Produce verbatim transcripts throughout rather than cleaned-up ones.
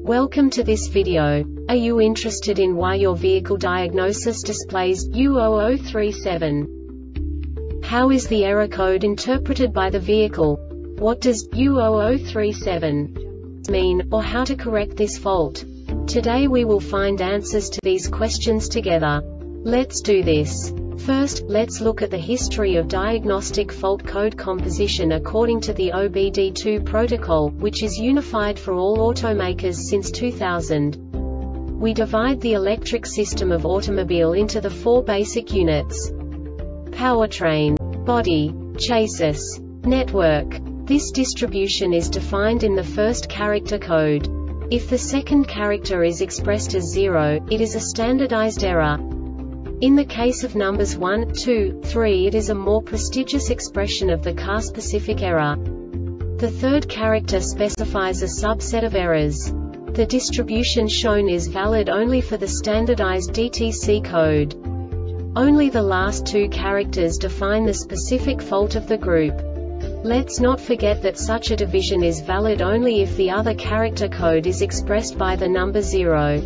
Welcome to this video. Are you interested in why your vehicle diagnosis displays U zero zero three seven? How is the error code interpreted by the vehicle? What does U zero zero three seven mean, or how to correct this fault? Today we will find answers to these questions together. Let's do this. First, let's look at the history of diagnostic fault code composition according to the O B D two protocol, which is unified for all automakers since two thousand. We divide the electric system of automobile into the four basic units: powertrain, body, chassis, network. This distribution is defined in the first character code. If the second character is expressed as zero, it is a standardized error. In the case of numbers one, two, three, it is a more prestigious expression of the car-specific error. The third character specifies a subset of errors. The distribution shown is valid only for the standardized D T C code. Only the last two characters define the specific fault of the group. Let's not forget that such a division is valid only if the other character code is expressed by the number zero.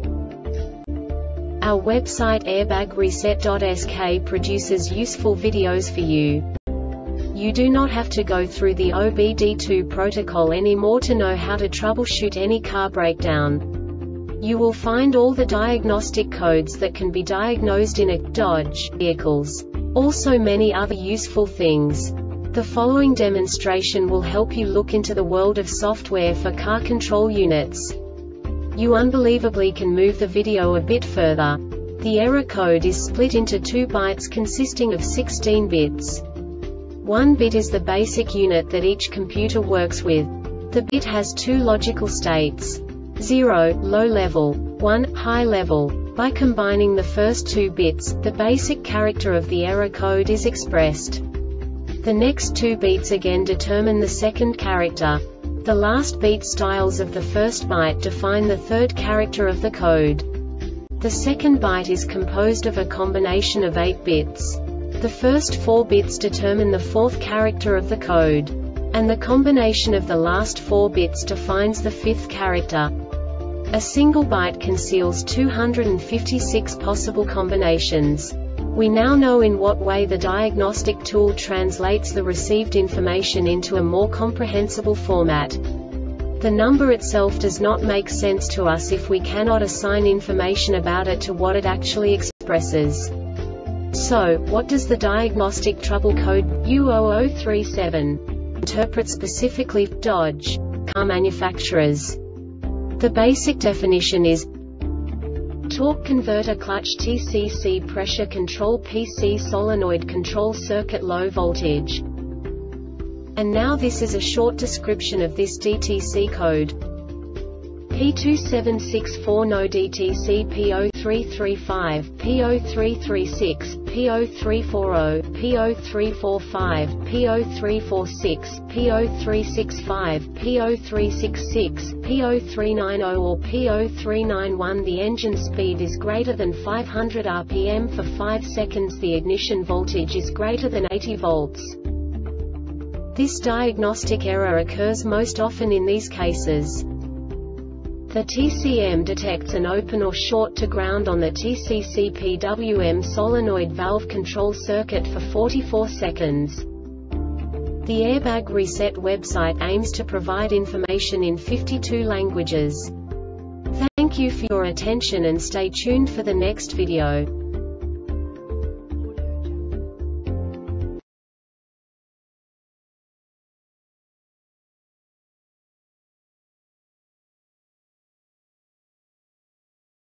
Our website airbag reset dot S K produces useful videos for you. You do not have to go through the O B D two protocol anymore to know how to troubleshoot any car breakdown. You will find all the diagnostic codes that can be diagnosed in a Dodge vehicles. Also many other useful things. The following demonstration will help you look into the world of software for car control units. You unbelievably can move the video a bit further. The error code is split into two bytes consisting of sixteen bits. One bit is the basic unit that each computer works with. The bit has two logical states: zero, low level, one, high level. By combining the first two bits, the basic character of the error code is expressed. The next two bits again determine the second character. The last beat styles of the first byte define the third character of the code. The second byte is composed of a combination of eight bits. The first four bits determine the fourth character of the code. And the combination of the last four bits defines the fifth character. A single byte conceals two hundred fifty-six possible combinations. We now know in what way the diagnostic tool translates the received information into a more comprehensible format. The number itself does not make sense to us if we cannot assign information about it to what it actually expresses. So, what does the diagnostic trouble code U zero zero three seven interpret specifically for Dodge car manufacturers? The basic definition is torque converter clutch T C C pressure control P C solenoid control circuit low voltage. And now this is a short description of this D T C code. P two seven six four no D T C P zero three three five, P zero three three six, P zero three four zero, P zero three four five, P zero three four six, P zero three six five, P zero three six six, P zero three nine zero or P zero three nine one. The engine speed is greater than five hundred R P M for five seconds. The ignition voltage is greater than eighty volts. This diagnostic error occurs most often in these cases. The T C M detects an open or short to ground on the T C C P W M solenoid valve control circuit for forty-four seconds. The Airbag Reset website aims to provide information in fifty-two languages. Thank you for your attention and stay tuned for the next video.